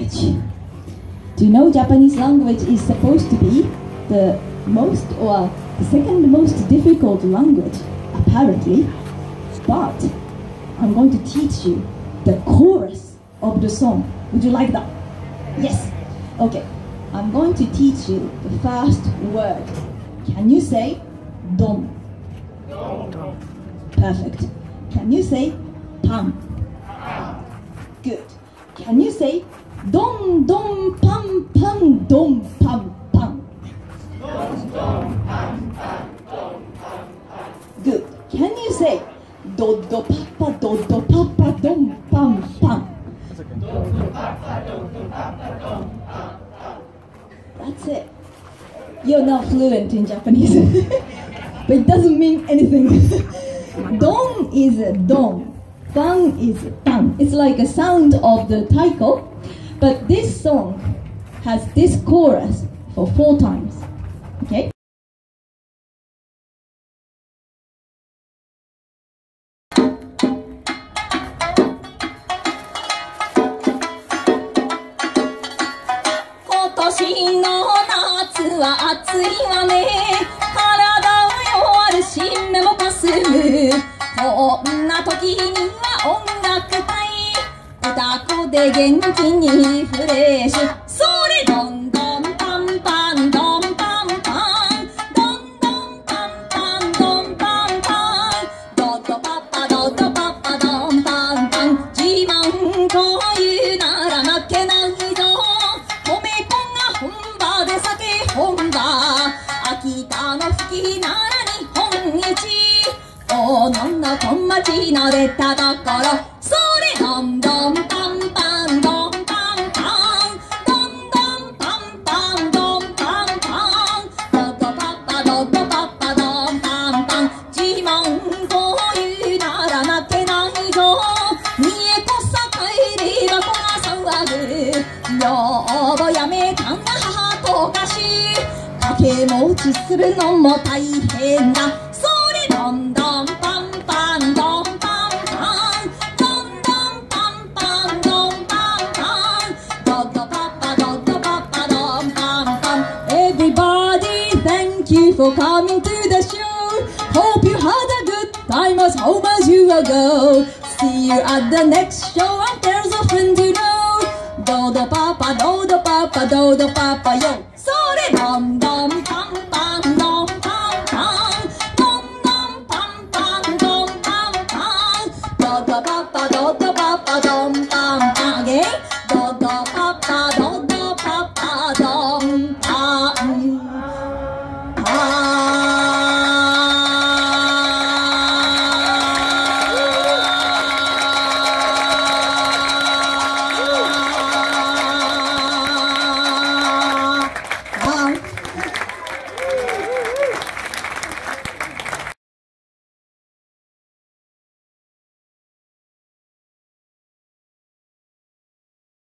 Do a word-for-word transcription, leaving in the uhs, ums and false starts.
language. Do you know Japanese language is supposed to be the most or the second most difficult language, apparently, but I'm going to teach you the chorus of the song. Would you like that? Yes. Okay. I'm going to teach you the first word. Can you say don? Don. Perfect. Can you say pan? Good. Can you say don don pan pan don pan pan? Don don pan pan don pan pan. Good. Can you say do do papa do do papa don pan pan? Do do papa do do papa don pan pan. That's it. You're now fluent in Japanese, but it doesn't mean anything. Don is don, pan is pan. It's like a sound of the taiko, but this song has this chorus for four times. Okay? 今年の夏は暑いわね。体を弱るし目もかすむ。こんな時には音楽隊。歌子で元気にフレッシュ。それどんどんパンパンどんパンパン。どんどんパンパンどんパンパン。ドドパパドドパパどんパンパン。自慢こういうなら負けないぞ。本場で酒本場秋田の吹きなら日本一おののこ町の出たところそれどんどんパンパンどんパンパンどんどんパンパンどんパンパンドドパパドドパパどんパンパン自慢こういうなら負けないぞ見えこさ帰ればこが騒ぐ女房やめたんだ母とかし掛け持ちするのも大変だそれどんどんパンパンどんパンパンどんどんパンパンどんパンパンドドパパドドパパどんパンパン Everybody thank you for coming to the show Hope you had a good time as home as you will go See you at the next show and there's a friend you know Do do papa do do papa do do papa yo それどんどんパンパンどんパンパンどんどんパンパンどんパンパンドドパパドドパパどんパンパン Again ドドパ